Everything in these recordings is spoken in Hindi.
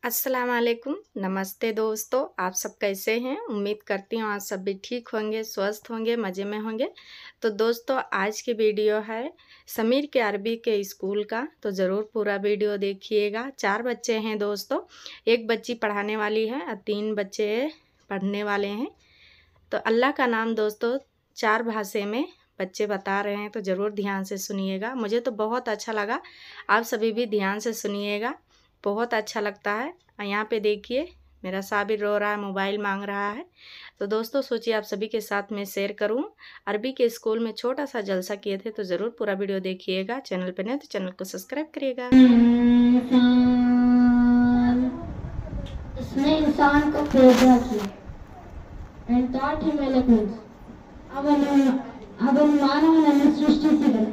अस्सलाम वालेकुम, नमस्ते दोस्तों। आप सब कैसे हैं? उम्मीद करती हूँ आप सब भी ठीक होंगे, स्वस्थ होंगे, मज़े में होंगे। तो दोस्तों आज की वीडियो है समीर के अरबी के स्कूल का, तो ज़रूर पूरा वीडियो देखिएगा। 4 बच्चे हैं दोस्तों, एक बच्ची पढ़ाने वाली है और 3 बच्चे पढ़ने वाले हैं। तो अल्लाह का नाम दोस्तों 4 भाषा में बच्चे बता रहे हैं, तो ज़रूर ध्यान से सुनिएगा। मुझे तो बहुत अच्छा लगा, आप सभी भी ध्यान से सुनिएगा, बहुत अच्छा लगता है। यहाँ पे देखिए मेरा साबिर रो रहा है, मोबाइल मांग रहा है। तो दोस्तों सोचिए आप सभी के साथ मैं शेयर करूं। अरबी के स्कूल में छोटा सा जलसा किए थे, तो ज़रूर पूरा वीडियो देखिएगा। चैनल पे नहीं तो चैनल को सब्सक्राइब करिएगा। इसने इंसान को पैदा किया and taught him eloquence. ಅವನು ಮಾನವನನ್ನು ಸೃಷ್ಟಿಸಿದನು.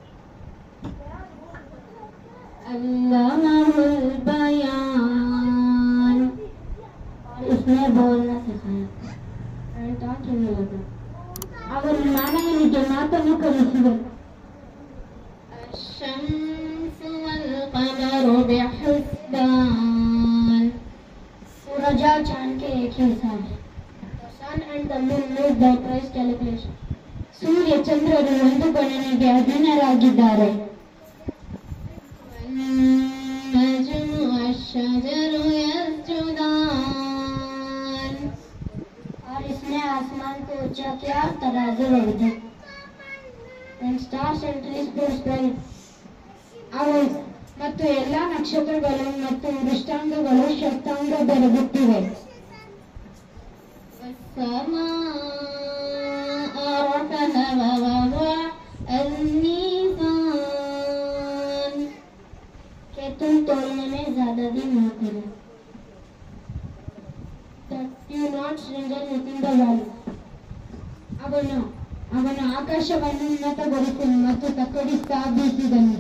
अल्लाहुल बयान, इसने बोलना सिखाया and taught him eloquence. ಅವನು ಮಾನವನಿಗೆ ಮಾತನ್ನು ಕಲಿಸಿದನು. الشمس والقمر بحسبان, सूरज और चांद के एक ही हिसाब है. The sun and the moon move by precise calculation. सूर्य चंद्रರು ಒಂದು ಗಣನೆಗೆ ಅಧೀನರಾಗಿದ್ದಾರೆ. والنجم والشجر يسجدان, और इसने आसमान को ऊंचा किया, तराजू रख दी. And stars and trees prospered. ಮತ್ತು ಎಲ್ಲಾ ನಕ್ಷತ್ರಗಳು ಮತ್ತು ಮೃಷ್ಟಾಂಗಗಳು ಶಬ್ದಾಂಗ ಬೆರಗುತ್ತಿವೆ. तुम तोलने में ज्यादा दिन न करो. Do not stringent within the wall. ಅವನು ಆಕಾಶವನ್ನು ಉನ್ನತಗೊಳಿಸಿದನು ಮತ್ತು ತಕ್ಕಡಿಸ್ತಾ ಬೀಸಿದನು.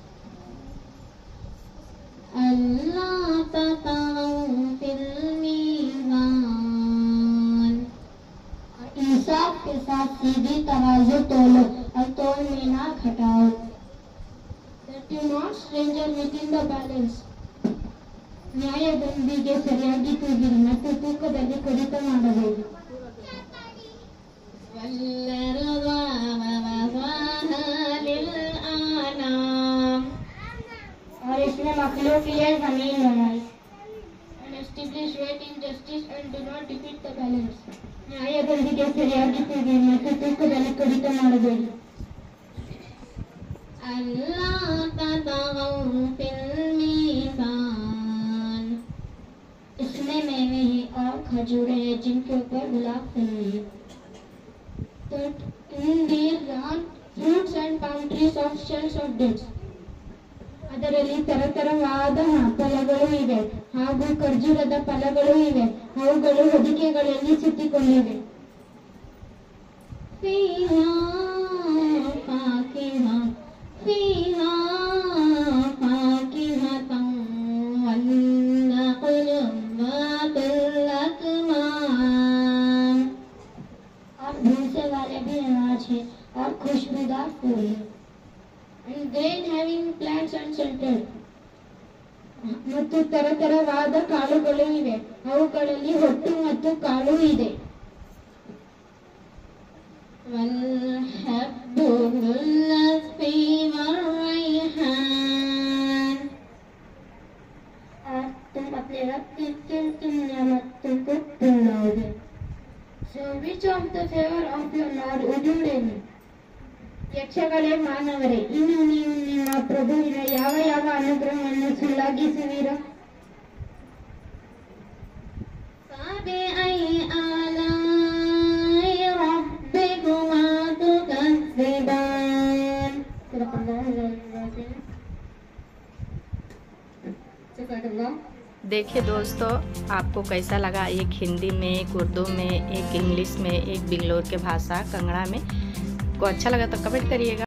अल्लाह तताऊ फिल मीज़ान, इंसाफ के साथ सीधी तराजू तोलो और तोल में ना घटाओ. That you not stranger within the balance, ನ್ಯಾಯದೊಂದಿಗೆ ಸರಿಯಾಗಿ ತೂಗಿರಿ ಮತ್ತು ತೂಕದಲ್ಲಿ ಕಡಿತ ಮಾಡಬೇಡಿ. और इसने मखलूक के लिए जमीन बनाई. And establish right in justice and do not defeat the balance. ನ್ಯಾಯದೊಂದಿಗೆ ಸರಿಯಾಗಿ ತೂಗಿ ಮತ್ತು ತೂಕದಲ್ಲಿ ಕಡಿತ ಮಾಡಬೇಡಿ. ಅಲ್ಲಾಹ ತತಾऊ ಫಿಲ್ मीज़ान, इसमें मेवे हैं और खजूरें हैं जिनके ऊपर गुलाब फूले हैं. That in these are fruits and palm trees of shells of dates. ಅದರಲ್ಲಿ ತರತರವಾದ ಫಲಗಳು ಇವೆ ಹಾಗೂ ಖರ್ಜೂರದ ಫಲಗಳು ಇವೆ. ಅವುಗಳು ಹೊದಿಕೆಗಳಲ್ಲಿ ಸುತ್ತಿಕೊಂಡಿವೆ. और भूसे वाले भी अनाज है और खुशबूदार फूल है. And grain having plants and scented, ಮತ್ತು ತರತರವಾದ ಕಾಳುಗಳು ಇವೆ. ಅವುಗಳಲ್ಲಿ ಹೊಟ್ಟು ಮತ್ತು ಕಾಳು ಇದೆ. तुम अपने रब की तुम नियामत तुमको भूलोगे. So which of the favor of your Lord would you name? ಯಕ್ಷಗಳೇ ಮಾನವರೇ, ಇನ್ನು ನೀವು ನಿಮ್ಮ ಪ್ರಭುವಿನ ಯಾವ ಯಾವ ಅನುಗ್ರಹವನ್ನು ಶ್ಲಾಘಿಸುವಿರ? देखिए दोस्तों आपको कैसा लगा, एक हिंदी में, एक उर्दू में, एक इंग्लिश में, एक बेंगलोर के भाषा कंगड़ा में। को अच्छा लगा तो कमेंट करिएगा।